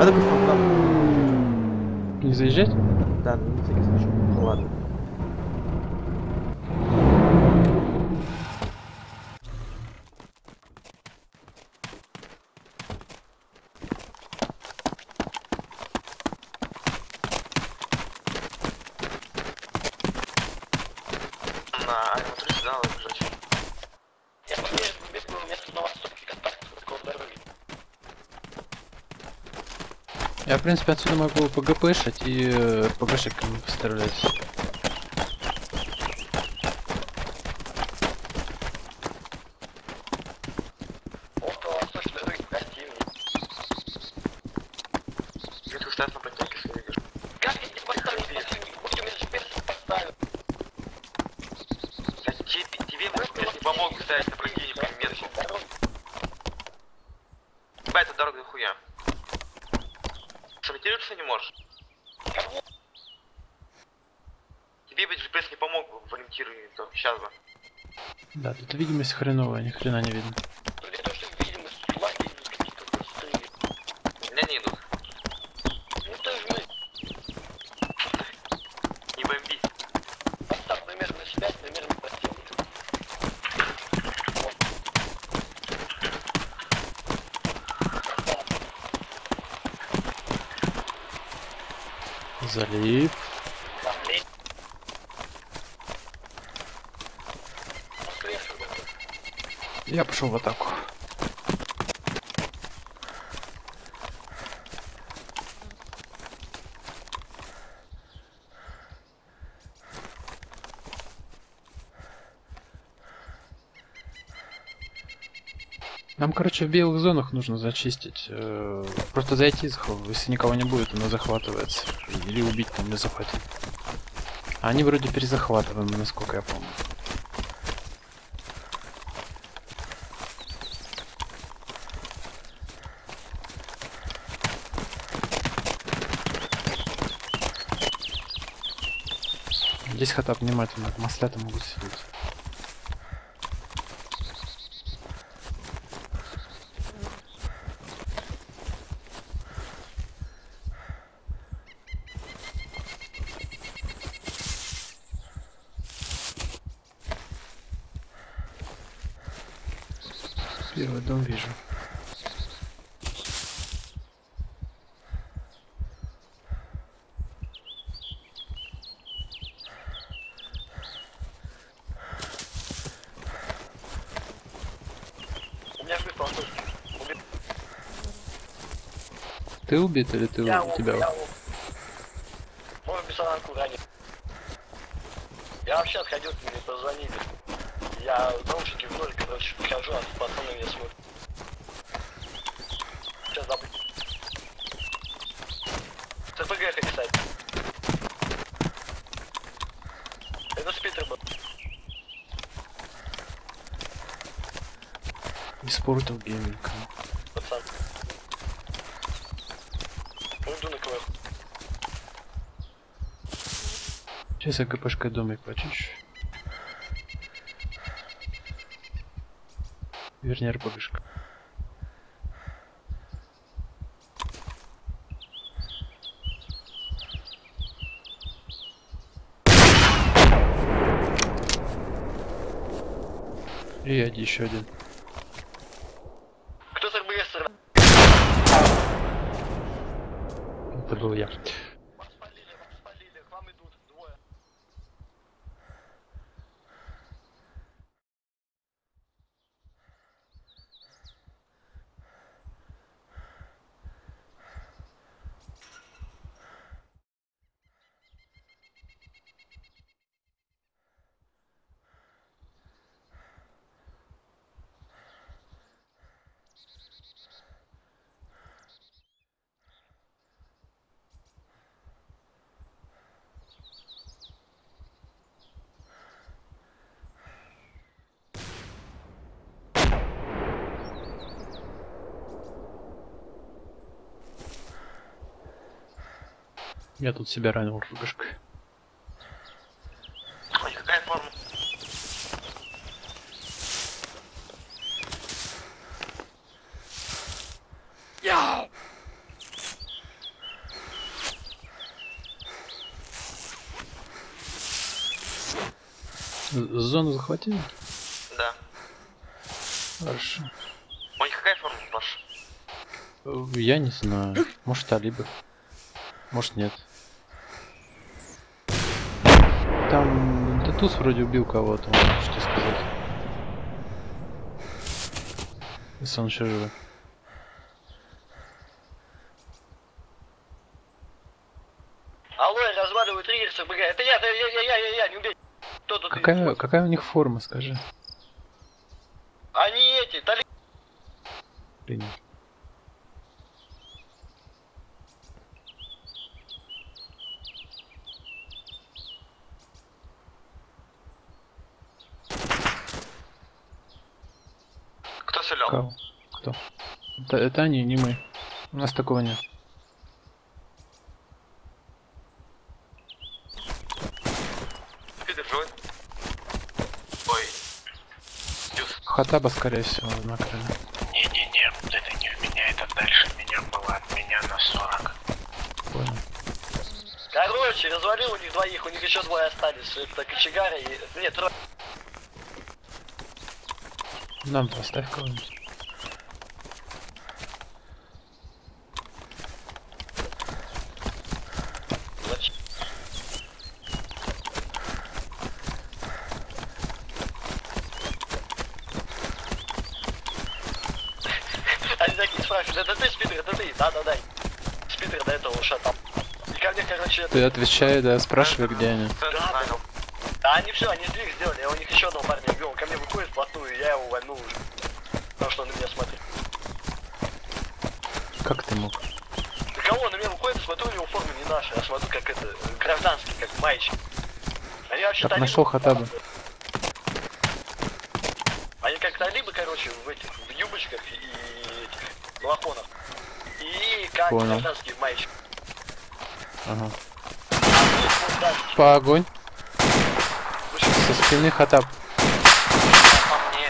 А так фонтан. Не заезжать? Да, ну, на всякий случай. Ну ладно. На аэромоторе сюда надо бежать. Я помню, место на востоке, как дороги. Я, в принципе, отсюда могу ПГПшить и ПГшиками пострелять. Около восточной дороги противник. Где-то стоят на подтяге свои игры. Как я не поставил, хоть у меня же перс поставил. Тебе не помог стоять на противнике метке. Ба, это дорога дохуя. Сориентироваться не можешь? Тебе бы GPS не помог бы в ориентировании, то сейчас бы. Да, тут видимость хреновая, ни хрена не видно. Ну не то, что видимость, флаги идут какие-то быстрые. У меня не идут. Ну тоже мы. Не бомби. Поставь примерно связь, примерно противник. Залив. Я пошел в атаку. Нам, короче, в белых зонах нужно зачистить. Просто зайти, если никого не будет, оно захватывается. Или убить там, или захватить. А они вроде перезахватываемы, насколько я помню. Здесь хатап внимательно, маслята могут сидеть. Первый дом вижу. У меня жив восточный. Ты убит или ты Я у тебя? Может без солянку ранен. Я вообще отходил, мне позвонили. Я наушники в ноль, короче, прихожу, а пацаны меня смотрят. Сейчас забыть. С РПГ, кстати. Это спитер был. Испортил гейминг. Пацан. Иду на КВ. Сейчас я ГПшкой домик почищу. Вернее, РПГшка. И еще один. Кто с РБС? Это был я. Вас спалили, к вам идут двое. Я тут себя ранил РПГшкой. Ой, какая форма? Зону захватили? Да. Хорошо. У них какая форма, Паш? Я не знаю. Может, талибы. Может, нет. Там Датус вроде убил кого-то, можете сказать. Если он еще живой. Алло, я разваливаю триггер с РБГ. Это я, не убей. Кто тут? Какая у них форма, скажи? Они эти, талибы. Принял. Кто стрелял? Кого? Кто? Это они, не мы. У нас такого нет. Спидер живой? Ой. Дюс. Хатаба, скорее всего, накрыли. Не-не-не, это не в меня, это дальше меня было, от меня на 40. Понял. Короче, развалил у них двоих, у них еще двое остались. Это кочегары и... Нет, трое. Нам поставь кого-нибудь. Зачем? Они такие спрашивают, это ты, Спидер, это ты? Да. Спидер до этого ушел там. И ко мне, короче, Ты отвечай, да, спрашивай, где они. Да они все, они сдвиг сделали, я у них еще одного парня убил, он ко мне выходит вплотную, я его вольнул уже. Потому что он на меня смотрит. Как ты мог? Да кого он на меня выходит, смотрю, у него форма не наша, я смотрю, как это, гражданский, как маечник. Они вообще Так талибы. нашел Хатаба. Они как талибы, короче, в этих, в юбочках и этих балахонах. И как Понял. гражданские маечники. Ага. А тут вот дальше, По огонь. слушай, Со спины Хатаб. По мне.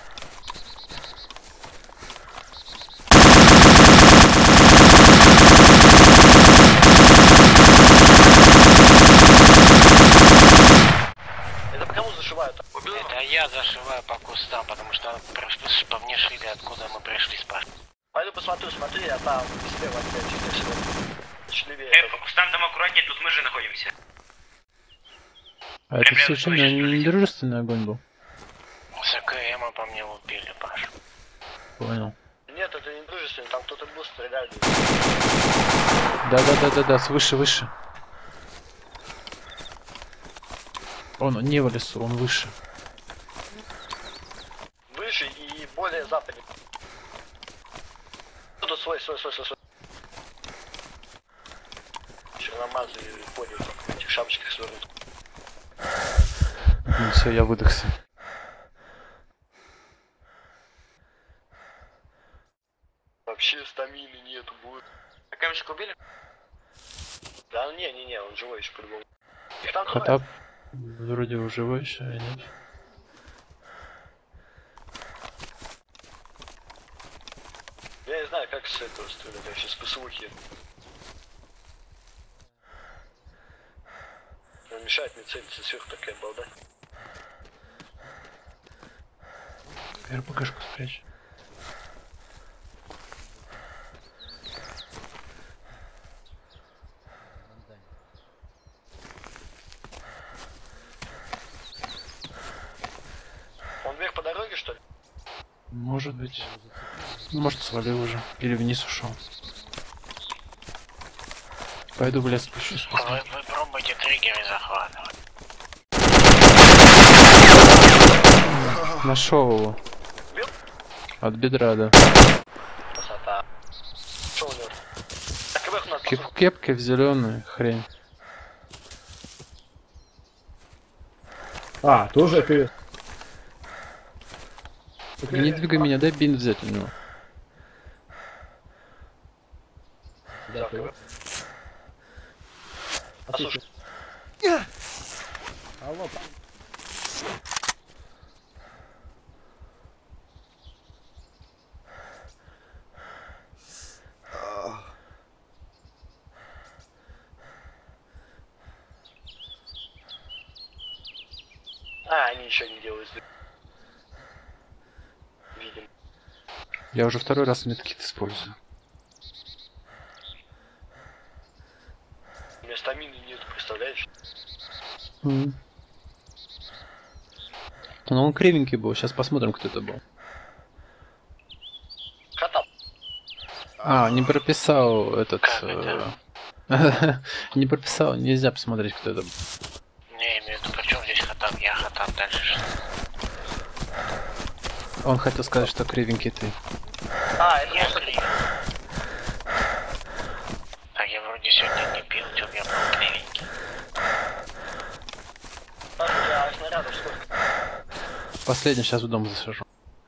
это по кому зашивают? Убил его? Это я зашиваю по кустам, потому что по мне шили, откуда мы пришли с Пашей. Пойду посмотрю, смотри, а там слева опять чуть левее. по кустам там аккуратнее, тут мы же находимся. А это все что, недружественный огонь был? С АКМа по мне убили, Паш. Понял. Нет, это не дружественно, там кто-то был, стреляли. Да, выше. Он не в лесу, он выше. Выше и более западнее. Тут свой. Черномазы ходят в этих шапочках свернут. Ну все, я выдохся. Вообще стамины нету, будет. А камешек убили? Да не, он живой еще по-любому. Их там трое. Хатаб вроде уже живой еще, или нет? Я не знаю, как с этого стрелять, вообще с ПСУхи. Он мешает мне целиться сверху, такая балда. РПГшку спрячь. Он вверх по дороге, что ли? Может быть. Ну, может, свалил уже. Или вниз ушел. Пойду в лес спущусь. Вы пробуйте триггеры захватывать. Нашел его. Бил? От бедра, да. Красота. Что у него? Так, вверх надо. В кепке в зеленую хрень. А, тоже АКС. Не двигай меня, дай бинт взять у него. Да, ты. А слушай, Алло, А, они еще не делают. Видим. Я уже второй раз медкит использую. У меня стамины нет, представляешь? Ну он кривенький был, сейчас посмотрим, кто это был. Хатап. А, не прописал этот... Как Не прописал, нельзя посмотреть, кто это был. Не, имею в виду, при чем здесь Хатап? Я Хатап, дальше что? Он хотел сказать, что кривенький ты. А, это Я просто... клею. Так, я вроде сегодня не пил, чем я был кривенький. А снарядов сколько? Последний, сейчас в дом засажу.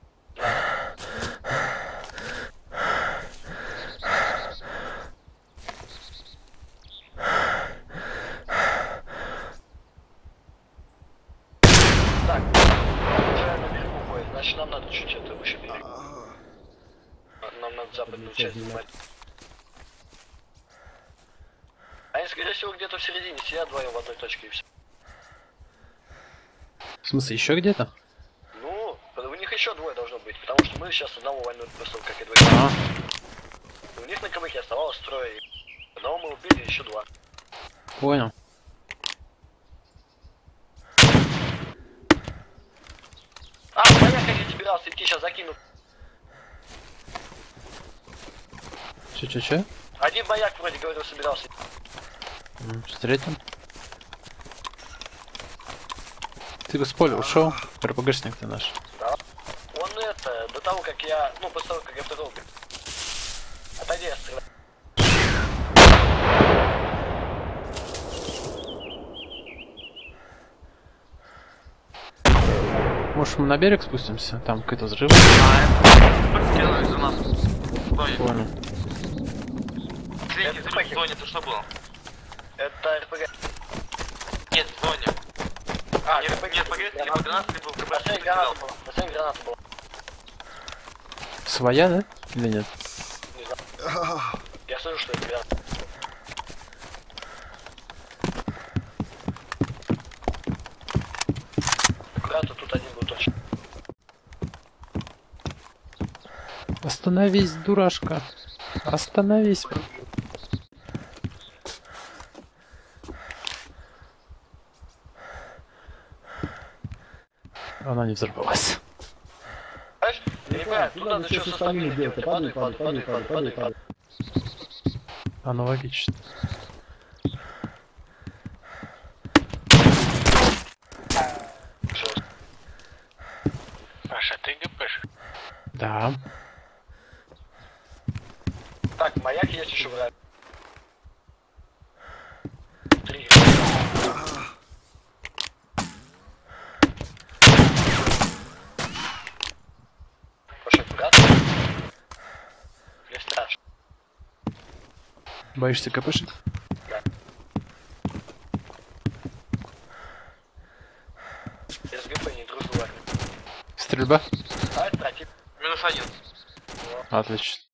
Так, уже на берегу ходит, значит нам надо чуть это выше берега. Нам надо западную часть занимать. Они, скорее всего, где-то в середине сидят вдвоем в одной точке и все. В смысле, еще где-то? Ну, у них еще двое должно быть, потому что мы сейчас одного вольную просто как и двое. А, У них на КБХ оставалось трое. Одного мы убили, еще два. понял. А, поехали, я собирался идти, сейчас закину. Че? Один маяк вроде говорил, собирался. Встретим. Ты с поля ушел? РПГшник ты наш. Он это, до того как я, ну после того как я второго. Отойди, я стреляю. Может, мы на берег спустимся? Там какой-то взрыв. Делают за нас. Понял. Средний взрыв в зоне, это что было? Это РПГ. Нет, в зоне. А, Нет, РПГ. нет, погоди, либо гранат, либо в Последняя граната была. Последняя граната была. Своя, да? Или нет? Не знаю. Я слышу, что это граната. Граната тут один был точно. Остановись, дурашка. Остановись. Она не взорвалась. Знаешь, я не понимаю, тут надо что со стаминой делать. Падай. Аналогично. Паша, ты ГПш? Да. Так, маяк есть еще враг. 3. Пошел брат. Не страшно. Боишься КПшек? Я с ГП не дружу. Стрельба? А, это против. Минус один. Отлично.